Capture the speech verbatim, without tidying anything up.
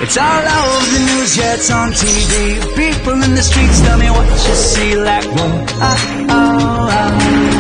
It's all over the news, yeah, it's on T V. People in the streets tell me what you see, like, whoa, ah, oh, ah.